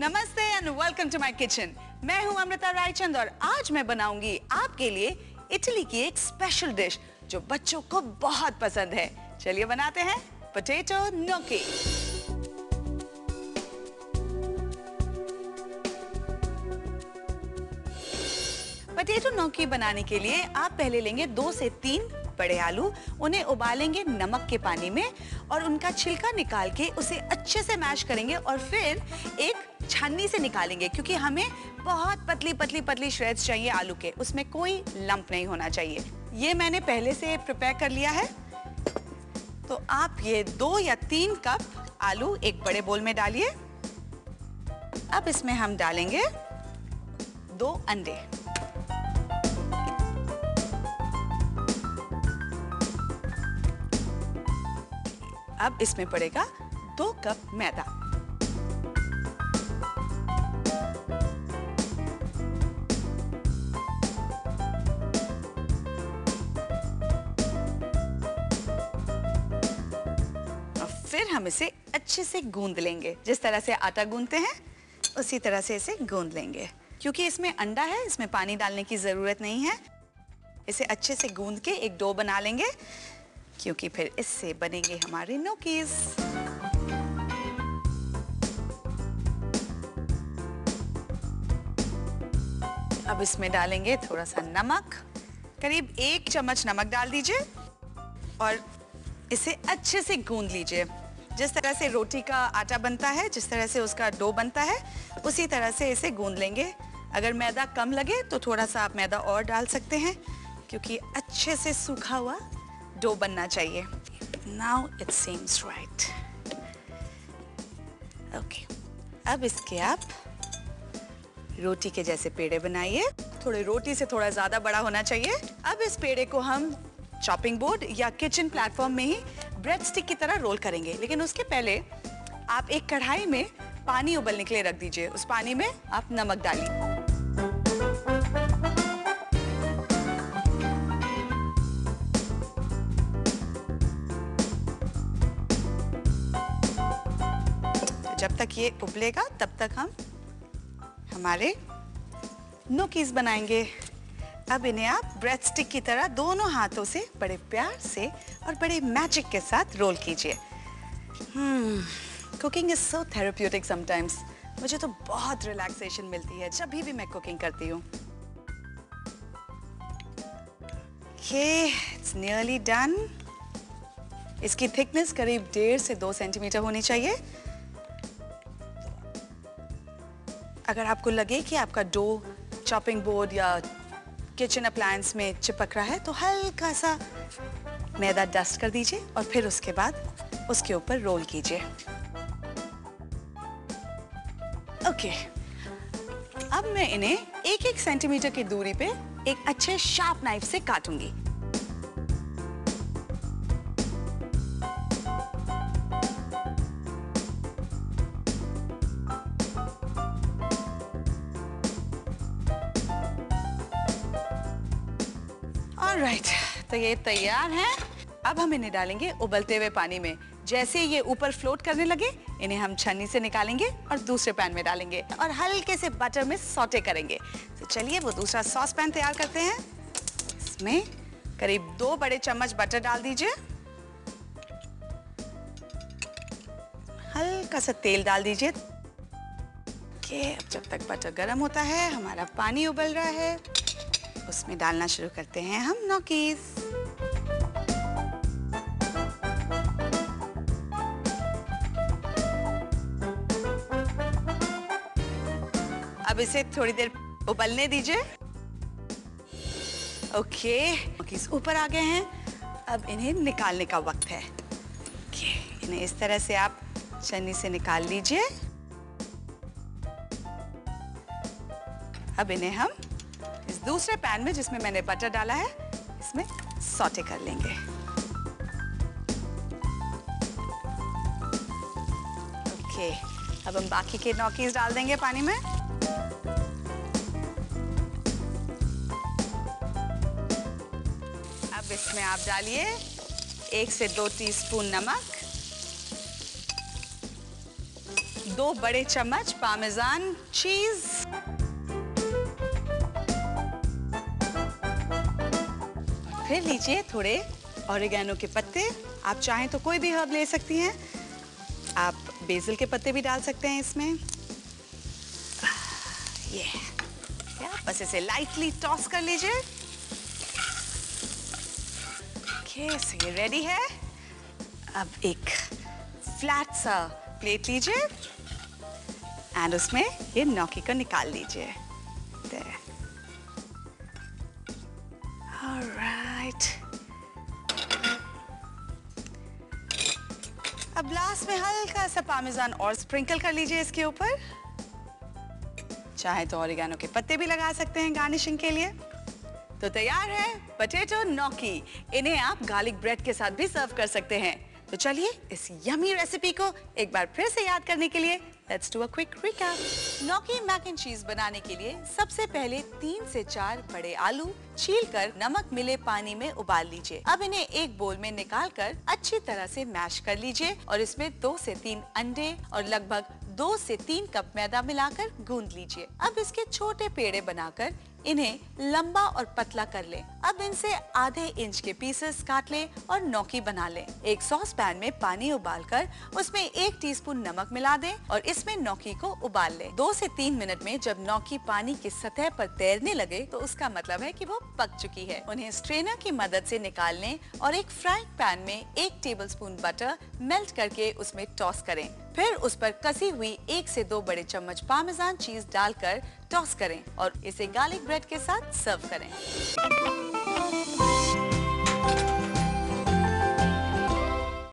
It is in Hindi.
नमस्ते and welcome to my kitchen. मैं हूं अमृता रायचंद और आज मैं बनाऊंगी आपके लिए इटली की एक स्पेशल डिश जो बच्चों को बहुत पसंद है। चलिए बनाते हैं पोटैटो gnocchi। पोटैटो gnocchi बनाने के लिए आप पहले लेंगे 2 से 3 बड़े आलू, उन्हें उबालेंगे नमक के पानी में और उनका छिलका निकाल के उसे अच्छे से मैश करेंगे और फिर एक छन्नी से निकालेंगे क्योंकि हमें बहुत पतली पतली पतली श्रेड्स चाहिए आलू के, उसमें कोई लंप नहीं होना चाहिए। ये मैंने पहले से प्रिपेयर कर लिया है। तो आप ये 2 या 3 कप आलू एक बड़े बोल में डालिए। अब इसमें हम डालेंगे 2 अंडे। अब इसमें पड़ेगा 2 कप मैदा। और फिर हम इसे अच्छे से गूंद लेंगे। जिस तरह से आटा गूंदते हैं उसी तरह से इसे गूंद लेंगे। क्योंकि इसमें अंडा है, इसमें पानी डालने की जरूरत नहीं है। इसे अच्छे से गूंद के एक डो बना लेंगे क्योंकि फिर इससे बनेंगे हमारे gnocchis। अब इसमें डालेंगे थोड़ा सा नमक, करीब 1 चम्मच नमक डाल दीजिए और इसे अच्छे से गूंद लीजिए। जिस तरह से रोटी का आटा बनता है, जिस तरह से उसका डो बनता है, उसी तरह से इसे गूंद लेंगे। अगर मैदा कम लगे तो थोड़ा सा आप मैदा और डाल सकते हैं क्योंकि अच्छे से सूखा हुआ डो बनना चाहिए। Now it seems right. Okay. अब इसके आप रोटी के जैसे पेड़े बनाइए। थोड़े रोटी से थोड़ा ज्यादा बड़ा होना चाहिए। अब इस पेड़े को हम चॉपिंग बोर्ड या किचन प्लेटफॉर्म में ही ब्रेड स्टिक की तरह रोल करेंगे। लेकिन उसके पहले आप एक कढ़ाई में पानी उबलने के लिए रख दीजिए। उस पानी में आप नमक डालिए। जब तक ये उबलेगा तब तक हम हमारे gnocchis बनाएंगे। अब इन्हें आप ब्रेड स्टिक की तरह दोनों हाथों से बड़े प्यार से और बड़े मैजिक के साथ रोल कीजिए। Cooking is so therapeutic sometimes. मुझे तो बहुत रिलैक्सेशन मिलती है जब भी मैं कुकिंग करती हूँ। It's nearly done. इसकी थिकनेस करीब 1.5 से 2 सेंटीमीटर होनी चाहिए। अगर आपको लगे कि आपका डो चॉपिंग बोर्ड या किचन अप्लायंस में चिपक रहा है तो हल्का सा मैदा डस्ट कर दीजिए और फिर उसके बाद उसके ऊपर रोल कीजिए। ओके। अब मैं इन्हें 1-1 सेंटीमीटर की दूरी पे एक अच्छे शार्प नाइफ से काटूंगी। ऑलराइट, तो ये तैयार है। अब हम इन्हें डालेंगे उबलते हुए पानी में। जैसे ये ऊपर फ्लोट करने लगे इन्हें हम छन्नी से निकालेंगे और दूसरे पैन में डालेंगे और हल्के से बटर में सौटे करेंगे। तो चलिए वो दूसरा सॉस पैन तैयार करते हैं। इसमें करीब 2 बड़े चम्मच बटर डाल दीजिए। हल्का सा तेल डाल दीजिए। अब जब तक बटर गर्म होता है, हमारा पानी उबल रहा है, उसमें डालना शुरू करते हैं हम gnocchis। अब इसे थोड़ी देर उबलने दीजिए। ओके, gnocchis ऊपर आ गए हैं। अब इन्हें निकालने का वक्त है। इन्हें इस तरह से आप छन्नी से निकाल लीजिए। अब इन्हें हम इस दूसरे पैन में जिसमें मैंने बटर डाला है इसमें सौटे कर लेंगे। ओके, अब हम बाकी के gnocchis डाल देंगे पानी में। अब इसमें आप डालिए 1 से 2 टीस्पून नमक, 2 बड़े चम्मच पामेजान चीज, फिर लीजिए थोड़े ऑरिगेनो के पत्ते। आप चाहें तो कोई भी हर्ब ले सकती हैं। आप बेसिल के पत्ते भी डाल सकते हैं इसमें। ये बस इसे लाइटली टॉस कर लीजिए। सो ये रेडी है। अब एक फ्लैट सा प्लेट लीजिए एंड उसमें ये gnocchi को निकाल लीजिए। ऑलराइट, अब लास्ट में हल्का सा पामेजान और स्प्रिंकल कर लीजिए इसके ऊपर। चाहे तो ऑरिगेनो के पत्ते भी लगा सकते हैं गार्निशिंग के लिए। तो तैयार है पोटैटो gnocchi। इन्हें आप गार्लिक ब्रेड के साथ भी सर्व कर सकते हैं। तो चलिए इस यमी रेसिपी को एक बार फिर से याद करने के लिए let's do a quick recap. gnocchi mac and cheese बनाने के लिए सबसे पहले 3 से 4 बड़े आलू छीलकर नमक मिले पानी में उबाल लीजिए। अब इन्हें एक बोल में निकालकर अच्छी तरह से मैश कर लीजिए और इसमें 2 से 3 अंडे और लगभग 2 से 3 कप मैदा मिलाकर गूंद लीजिए। अब इसके छोटे पेड़े बनाकर इन्हें लंबा और पतला कर लें। अब इनसे आधे इंच के पीसेस काट लें और gnocchi बना लें। एक सॉस पैन में पानी उबालकर उसमें 1 टीस्पून नमक मिला दें और इसमें gnocchi को उबाल लें। 2 से 3 मिनट में जब gnocchi पानी की सतह पर तैरने लगे तो उसका मतलब है कि वो पक चुकी है। उन्हें स्ट्रेनर की मदद से निकाल लें और एक फ्राइंग पैन में 1 टेबलस्पून बटर मेल्ट करके उसमें टॉस करें। फिर उस पर कसी हुई 1 से 2 बड़े चम्मच पामेजान चीज डालकर टॉस करें और इसे गार्लिक ब्रेड के साथ सर्व करें।